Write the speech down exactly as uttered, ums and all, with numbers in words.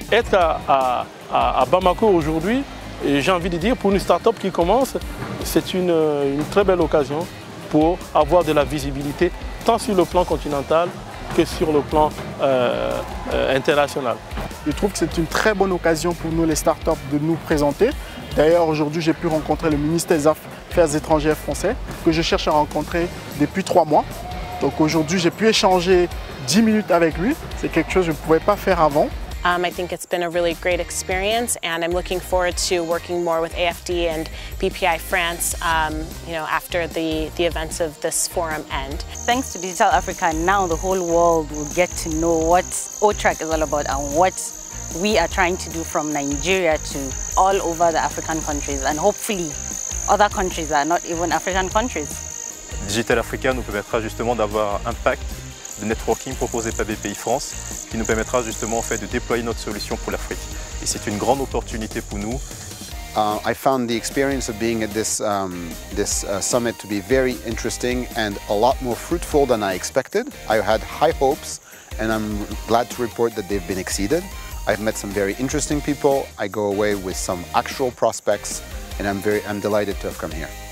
être à, à, à, à Bamako aujourd'hui, j'ai envie de dire, pour une start-up qui commence, c'est une, une très belle occasion pour avoir de la visibilité, tant sur le plan continental que sur le plan euh, euh, international. Je trouve que c'est une très bonne occasion pour nous, les startups, de nous présenter. D'ailleurs, aujourd'hui, j'ai pu rencontrer le ministre des Affaires étrangères français, que je cherche à rencontrer depuis trois mois. Donc aujourd'hui, j'ai pu échanger dix minutes avec lui. C'est quelque chose que je ne pouvais pas faire avant. Um, I think it's been a really great experience, and I'm looking forward to working more with A F D and B P I France, um, you know, after the, the events of this forum end. Thanks to Digital Africa, now the whole world will get to know what O-Track is all about and what we are trying to do from Nigeria to all over the African countries, and hopefully other countries that are not even African countries. Digital Africa nous permettra justement d'avoir un pacte de networking proposé par B P I France qui nous permettra justement en fait, de déployer notre solution pour l'Afrique. Et c'est une grande opportunité pour nous. Uh, I found the experience of being at this, um, this uh, summit to be very interesting and a lot more fruitful than I expected. I had high hopes and I'm glad to report that they've been exceeded. I've met some very interesting people. I go away with some actual prospects and I'm, very, I'm delighted to have come here.